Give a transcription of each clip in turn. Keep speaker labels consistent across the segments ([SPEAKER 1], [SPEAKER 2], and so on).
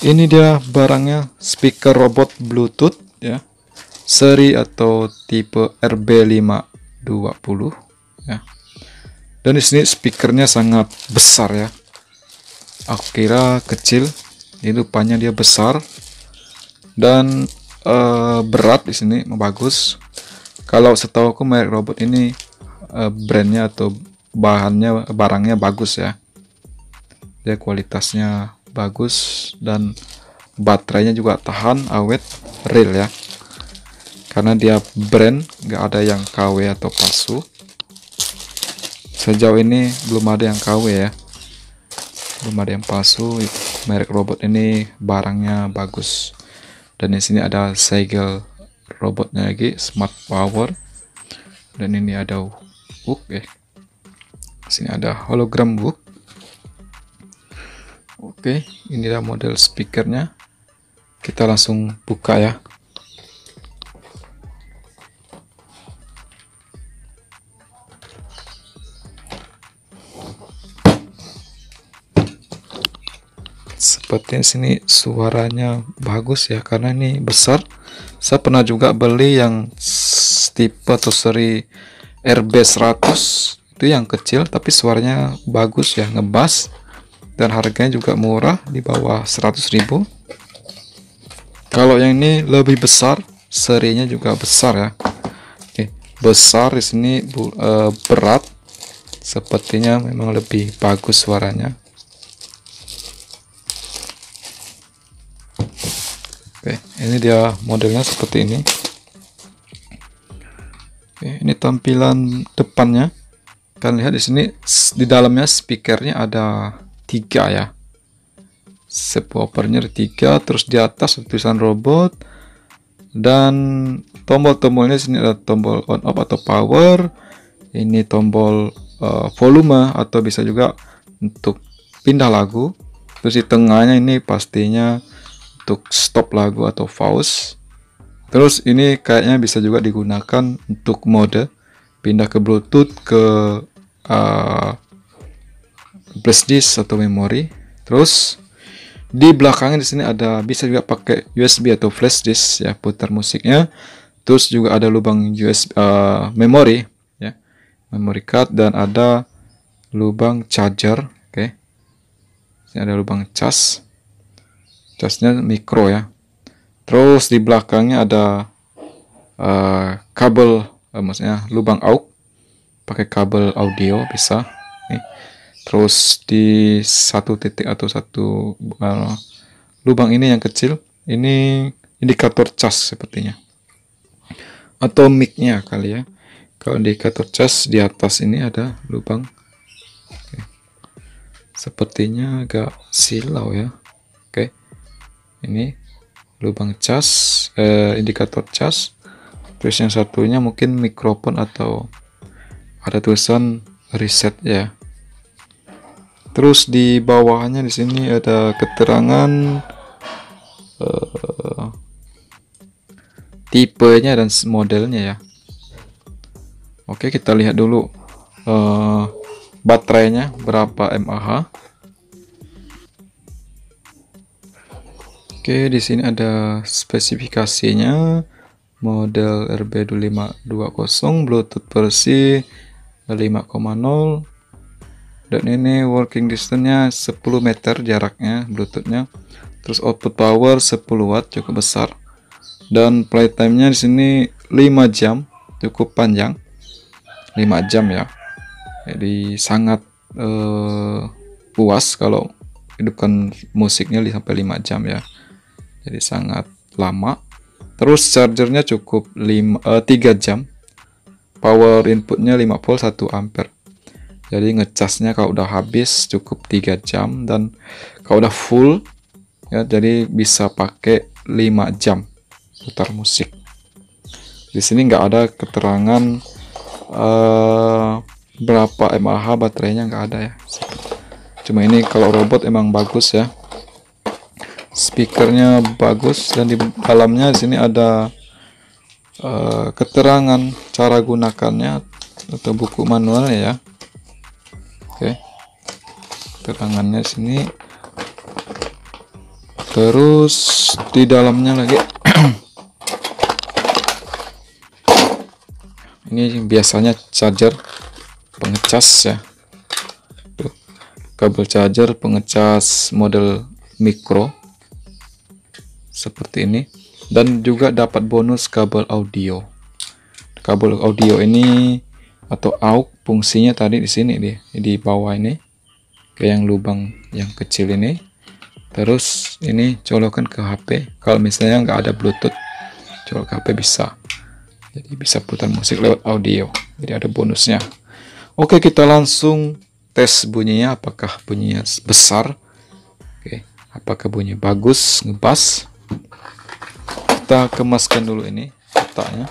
[SPEAKER 1] Ini dia barangnya, speaker robot Bluetooth ya, seri atau tipe RB520 ya. Dan di sini speakernya sangat besar ya. Aku kira kecil, ini rupanya dia besar dan berat. Di sini bagus. Kalau setahu aku merek robot ini brandnya atau barangnya bagus ya. Dia kualitasnya bagus dan baterainya juga tahan, awet, real ya. Karena dia brand, nggak ada yang KW atau palsu. Sejauh ini belum ada yang KW ya, belum ada yang palsu. Merek robot ini barangnya bagus. Dan di sini ada segel robotnya lagi, smart power. Dan ini ada hook ya. Sini ada hologram hook. Oke, inilah model speakernya. Kita langsung buka ya. Seperti sini suaranya bagus ya, karena ini besar. Saya pernah juga beli yang tipe atau seri RB100, itu yang kecil tapi suaranya bagus ya, ngebass. Dan harganya juga murah, di bawah 100.000. Kalau yang ini lebih besar, serinya juga besar ya. Oke, besar di sini berat, sepertinya memang lebih bagus suaranya. Oke, ini dia modelnya seperti ini. Oke, ini tampilan depannya. Kalian lihat di sini, di dalamnya speakernya ada 3 ya, subwoofernya 3, terus di atas tulisan robot, dan tombol-tombolnya sini ada tombol on off atau power, ini tombol volume atau bisa juga untuk pindah lagu, terus di tengahnya ini pastinya untuk stop lagu atau pause. Terus ini kayaknya bisa juga digunakan untuk mode pindah ke Bluetooth, ke flash disk atau memori. Terus di belakangnya di sini ada, bisa juga pakai USB atau flash disk ya, putar musiknya. Terus juga ada lubang USB memori ya, memory card, dan ada lubang charger. Oke, ini ada lubang casnya mikro ya. Terus di belakangnya ada kabel, maksudnya lubang aux, pakai kabel audio bisa nih. Terus di satu titik atau satu lubang ini yang kecil, ini indikator cas sepertinya, atau mic-nya kali ya. Kalau indikator cas di atas ini ada lubang. Oke. Sepertinya agak silau ya. Oke, ini lubang cas, indikator cas. Terus yang satunya mungkin mikrofon atau ada tulisan reset ya. Terus di bawahnya di sini ada keterangan tipenya dan modelnya ya. Oke, kita lihat dulu baterainya berapa mAh. Oke, di sini ada spesifikasinya, model RB2520, Bluetooth versi 5.0. Dan ini working distance-nya 10 meter jaraknya Bluetooth-nya. Terus output power 10 watt, cukup besar. Dan playtime-nya di sini 5 jam, cukup panjang. 5 jam ya. Jadi sangat puas kalau hidupkan musiknya sampai 5 jam ya. Jadi sangat lama. Terus chargernya cukup 3 jam. Power inputnya 5 volt 1 ampere. Jadi ngecasnya kalau udah habis cukup 3 jam, dan kalau udah full ya, jadi bisa pakai 5 jam putar musik. Di sini nggak ada keterangan berapa mAh baterainya, nggak ada ya. Cuma ini kalau robot emang bagus ya. Speakernya bagus, dan di dalamnya di sini ada keterangan cara gunakannya atau buku manualnya ya. Oke, keterangannya sini. Terus di dalamnya lagi ini biasanya charger pengecas ya. Tuh, kabel charger pengecas model micro seperti ini, dan juga dapat bonus kabel audio. Kabel audio ini atau AUX fungsinya tadi di sini di bawah ini, kayak yang lubang yang kecil ini. Terus ini colokan ke HP. Kalau misalnya nggak ada Bluetooth, colok ke HP bisa. Jadi bisa putar musik lewat audio. Jadi ada bonusnya. Oke, kita langsung tes bunyinya. Apakah bunyinya besar? Oke, apakah bunyi bagus, ngebas? Kita kemaskan dulu ini kotaknya.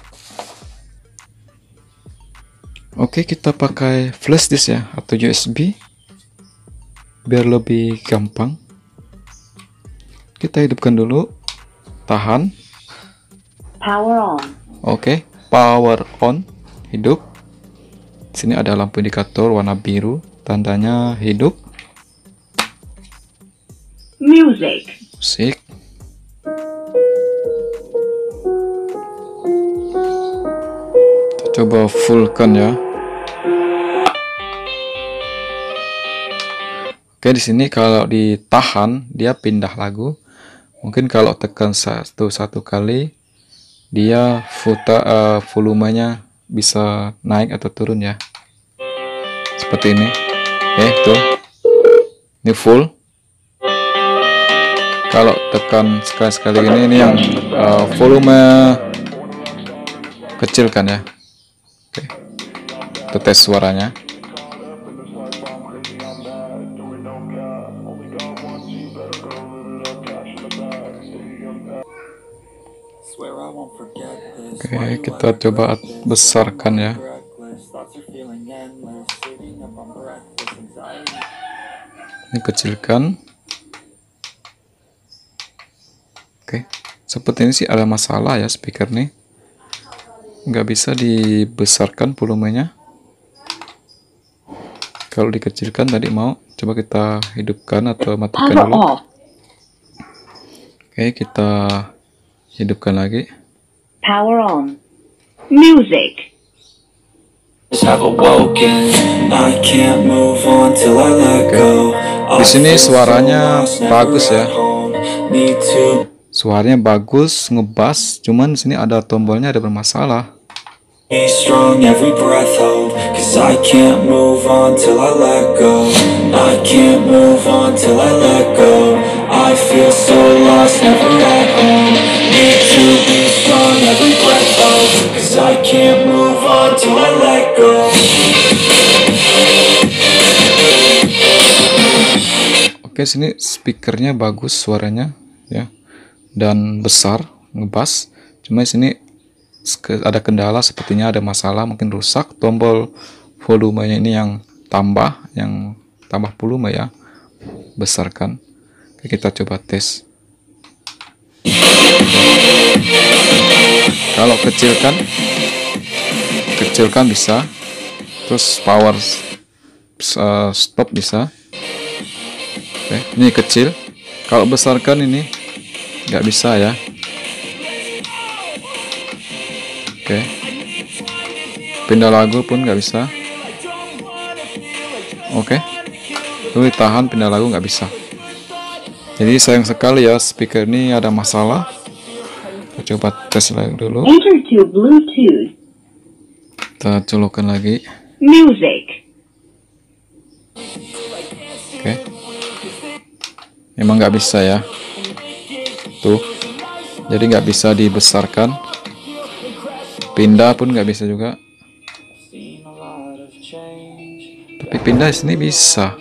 [SPEAKER 1] Oke, kita pakai flash disk ya atau USB biar lebih gampang. Kita hidupkan dulu, tahan.
[SPEAKER 2] Power on.
[SPEAKER 1] Oke, power on, hidup. Sini ada lampu indikator warna biru, tandanya hidup.
[SPEAKER 2] Music.
[SPEAKER 1] Musik. Kita coba fullkan ya. Oke, di sini kalau ditahan dia pindah lagu. Mungkin kalau tekan satu kali dia volumenya bisa naik atau turun ya. Seperti ini. Tuh. Ini full. Kalau tekan sekali-sekali ini yang volume kecilkan ya. Oke. Kita tes suaranya. Oke, kita coba besarkan ya. Ini kecilkan. Oke, seperti ini sih ada masalah ya speaker nih. Nggak bisa dibesarkan volumenya. Kalau dikecilkan tadi mau. Coba kita hidupkan atau matikan dulu. Oke, kita hidupkan lagi.
[SPEAKER 2] Power on. Music.
[SPEAKER 1] Di sini suaranya bagus ya. Suaranya bagus, ngebas. Cuman di sini ada tombolnya ada bermasalah.
[SPEAKER 3] Strong every breath hold, 'cause I can't move on till I let go. I can't move on till I let go. I feel so lost, never at home. Need to be strong every breath hold, 'cause I can't move on till I let go.
[SPEAKER 1] Oke, sini speakernya bagus suaranya ya, dan besar, ngebas. Cuma sini ada kendala, sepertinya ada masalah, mungkin rusak tombol volumenya ini yang tambah volume ya, besarkan. Oke, kita coba tes. Kalau kecilkan bisa, terus power stop bisa. Oke, ini kecil. Kalau besarkan ini nggak bisa ya. Oke, pindah lagu pun nggak bisa. Oke, lu tahan, pindah lagu nggak bisa. Jadi sayang sekali ya, speaker ini ada masalah. Kita coba tes lagi dulu.
[SPEAKER 2] Enter to Bluetooth.
[SPEAKER 1] Kita colokkan lagi.
[SPEAKER 2] Music.
[SPEAKER 1] Oke, memang nggak bisa ya. Tuh, jadi nggak bisa dibesarkan. Pindah pun nggak bisa juga. Tapi pindah di sini bisa.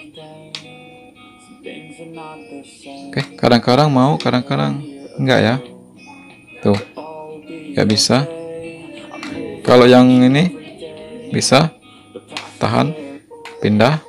[SPEAKER 1] Oke, kadang-kadang mau, kadang-kadang enggak ya. Tuh, nggak bisa. Kalau yang ini bisa. Tahan, pindah,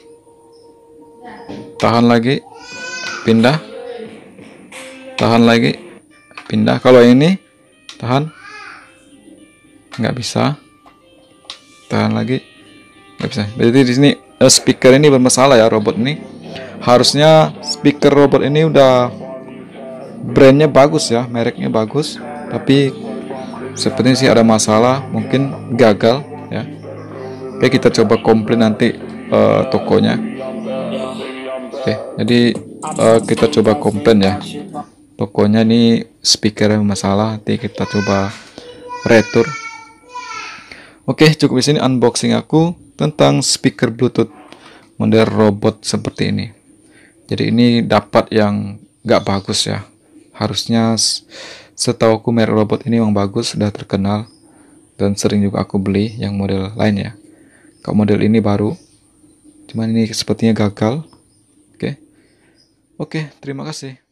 [SPEAKER 1] tahan lagi, pindah, tahan lagi, pindah. Kalau ini tahan, nggak bisa, tahan lagi, nggak bisa. Jadi di sini speaker ini bermasalah ya, robot ini. Harusnya speaker robot ini udah brandnya bagus ya, mereknya bagus, tapi sepertinya sih ada masalah, mungkin gagal ya. Oke, kita coba komplain nanti tokonya. Oke, jadi kita coba komplain ya. Tokonya ini speakernya masalah, nanti kita coba retur. Oke, cukup di sini unboxing aku tentang speaker Bluetooth model robot seperti ini. Jadi ini dapat yang nggak bagus ya. Harusnya setauku merek robot ini memang bagus, sudah terkenal dan sering juga aku beli yang model lain ya. Kalau model ini baru, cuman ini sepertinya gagal. Oke, terima kasih.